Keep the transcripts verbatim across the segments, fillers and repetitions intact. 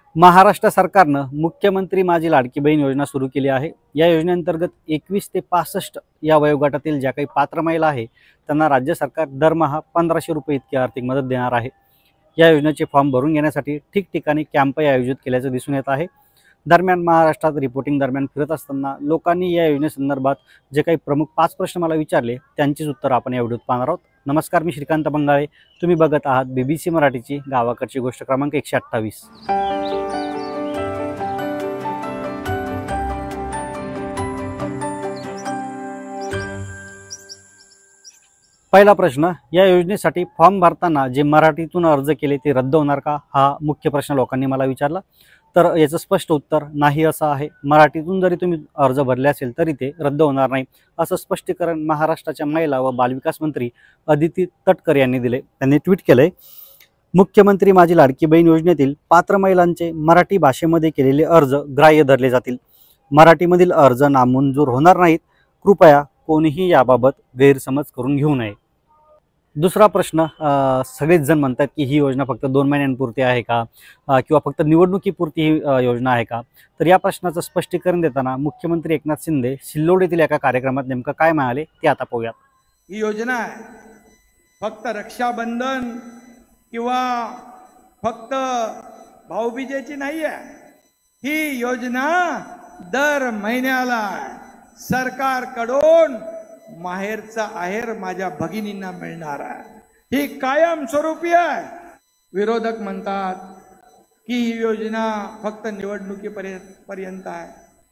महाराष्ट्र सरकारनं मुख्यमंत्री माझी लाडकी बहीण योजना सुरू केली आहे। या योजनेअंतर्गत एकवीस ते पासष्ट या वयोगटातील ज्या काही पात्र महिला आहे त्यांना राज्य सरकार दरमहा पंधराशे रुपये इतकी आर्थिक मदत देणार आहे। या योजनेचे फॉर्म भरून घेण्यासाठी ठिकठिकाणी कॅम्प आयोजित केल्याचं दिसून येत आहे। दरम्यान महाराष्ट्रात रिपोर्टिंग दरम्यान फिरत असताना लोकांनी या योजनेसंदर्भात जे काही प्रमुख पाच प्रश्न मला विचारले त्यांचीच उत्तर आपण या व्हिडिओत पाहणार आहोत। नमस्कार, मी श्रीकांत बंगाळे, तुम्ही बघत आहात बीबीसी मराठीची गावाकडची गोष्ट क्रमांक एकशे अठ्ठावीस। पहिला प्रश्न, या योजनेसाठी फॉर्म भरताना जे मराठीतून अर्ज केले ते रद्द होणार का, हा मुख्य प्रश्न लोकांनी मला विचारला। तर याचं स्पष्ट उत्तर नाही असं आहे। मराठीतून जरी तुम्ही अर्ज भरले असेल तरी ते रद्द होणार नाही, असं स्पष्टीकरण महाराष्ट्राच्या महिला व बालविकास मंत्री अदिती तटकरे यांनी दिले। त्यांनी ट्विट केलंय, मुख्यमंत्री माझी लाडकी बहीण योजनेतील पात्र महिलांचे मराठी भाषेमध्ये केलेले अर्ज ग्राह्य धरले जातील। मराठीमधील अर्ज नामंजूर होणार नाहीत। कृपया कोणीही याबाबत गैरसमज करून घेऊ नये। दुसरा प्रश्न, सगळेच जण म्हणतात की ही योजना फक्त दोन महिन्यांपुरती आहे का किंवा फक्त निवडणुकीपुरती ही योजना आहे का। तर या प्रश्नाचं स्पष्टीकरण देताना मुख्यमंत्री एकनाथ शिंदे सिल्लोड येथील एका कार्यक्रमात नेमकं काय म्हणाले ते आता पाहूयात। ही योजना फक्त रक्षाबंधन किंवा फक्त भाऊबीजेची नाही आहे। ही योजना दर महिन्याला सरकारकडून माहेरचा आहेर माझ्या भगिनींना मिळणार आहे। ही कायमस्वरूपी आहे। विरोधक म्हणतात की ही योजना फक्त निवडणुकीपर्यंत पर्यंत आहे।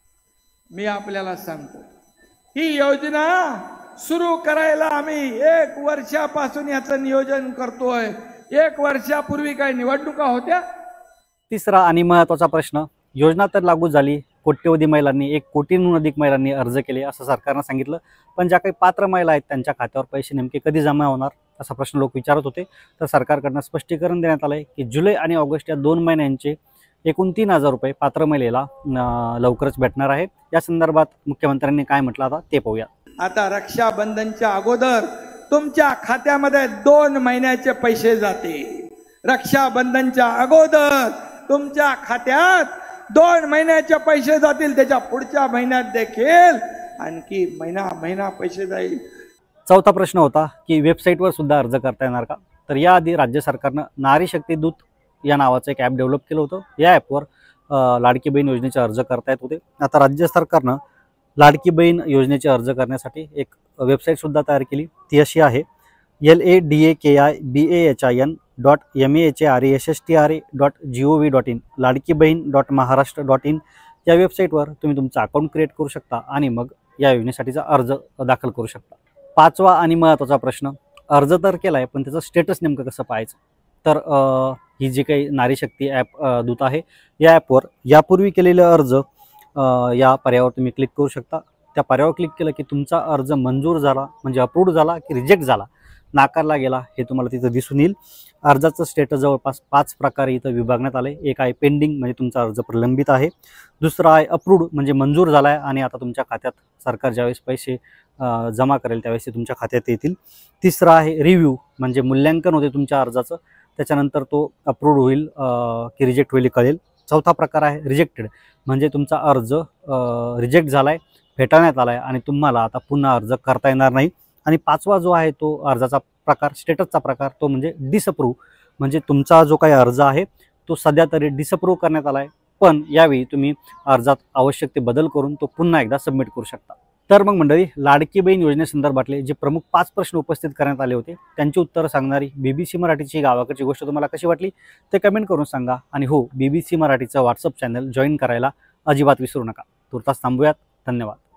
मी आपल्याला सांगतो, ही योजना सुरू करायला आम्ही एक वर्षापासून याचं नियोजन करतोय। एक वर्षापूर्वी काही निवडणुका होत्या? तिसरा आणि महत्त्वाचा प्रश्न, योजना तर लागू झाली, कोट्यवधी महिलांनी एक कोटींहून अधिक महिलांनी अर्ज केले असं सरकारनं सांगितलं, पण ज्या काही पात्र महिला आहेत त्यांच्या खात्यावर पैसे नेमके कधी जमा होणार असा प्रश्न लोक विचारत होते। तर सरकारकडनं स्पष्टीकरण देण्यात आलंय की जुलै आणि ऑगस्ट या दोन महिन्यांचे एकूण तीन हजार रुपये पात्र महिलेला लवकरच भेटणार आहे। या संदर्भात मुख्यमंत्र्यांनी काय म्हटलं आता ते पाहूया। आता रक्षाबंधनच्या अगोदर तुमच्या खात्यामध्ये दोन महिन्याचे पैसे जातील। रक्षाबंधनच्या अगोदर तुमच्या खात्यात दोन महिन्याचे पैसे जातील। त्याच्या पुढच्या महिन्यात देखील आणखी महिना महिना पैसे जाईल। चौथा प्रश्न होता की वेबसाईटवर सुद्धा अर्ज करता येणार का। तर याआधी राज्य सरकारनं नारी शक्ती दूत या नावाचं एक ॲप डेव्हलप केलं होतं। या ॲपवर लाडकी बहीण योजनेचे अर्ज करता येत होते। आता राज्य सरकारनं लाडकी बहीण योजनेचे अर्ज करण्यासाठी एक वेबसाईट सुद्धा तयार केली। ती अशी आहे, L A D A K I B A H I N dot M A H A R A S H T R A dot G O V dot in Ladki Bahin dot Maharashtra dot in या वेबसाईटवर तुम्ही तुमचं account create करू शकता आणि मग या योजनेसाठीचा अर्ज दाखल करू शकता। पाचवा आणि महत्त्वाचा प्रश्न, अर्ज तर केला आहे पण त्याचं स्टेटस नेमकं कसं पाहायचं। तर ही जी काही नारी शक्ती ॲप दूत आहे या ॲपवर यापूर्वी केलेले अर्ज या पर्यायावर तुम्ही क्लिक करू शकता। त्या पर्यायावर क्लिक केलं की तुमचा अर्ज मंजूर झाला म्हणजे अप्रूव्ड झाला की रिजेक्ट झाला, नाकारला गेला हे तुम्हाला तिथं दिसून येईल। अर्जाचं स्टेटस जवळपास पाच प्रकारे इथं विभागण्यात आले। एक आहे पेंडिंग, म्हणजे तुमचा अर्ज प्रलंबित आहे। दुसरा आहे अप्रूव्ड, म्हणजे मंजूर झाला आहे आणि आता तुमच्या खात्यात सरकार ज्यावेळेस पैसे जमा करेल त्यावेळेस ते तुमच्या खात्यात येतील। तिसरा आहे रिव्ह्यू, म्हणजे मूल्यांकन होते तुमच्या अर्जाचं, त्याच्यानंतर तो अप्रूव्ड होईल की रिजेक्ट होईल कळेल। चौथा प्रकार आहे रिजेक्टेड, म्हणजे तुमचा अर्ज रिजेक्ट झाला आहे, फेटाळण्यात आला आहे आणि तुम्हाला आता पुन्हा अर्ज करता येणार नाही। आणि पाचवा जो आहे तो अर्जाचा प्रकार, स्टेटसचा प्रकार, तो म्हणजे डिसअप्रूव्ह, म्हणजे तुमचा जो काही अर्ज आहे तो सध्या तरी डिसअप्रूव्ह करण्यात आला आहे, पण यावेळी तुम्ही अर्जात आवश्यक ते बदल करून तो पुन्हा एकदा सबमिट करू शकता। तर मग मंडळी, लाडकी बहीण योजनेसंदर्भातले जे प्रमुख पाच प्रश्न उपस्थित करण्यात आले होते त्यांची उत्तरं सांगणारी बीबीसी मराठीची गावाकडची गोष्ट तुम्हाला कशी वाटली ते कमेंट करून सांगा। आणि हो, बीबीसी मराठीचं व्हॉट्सअप चॅनल जॉईन करायला अजिबात विसरू नका। तुर्तास थांबूयात। धन्यवाद।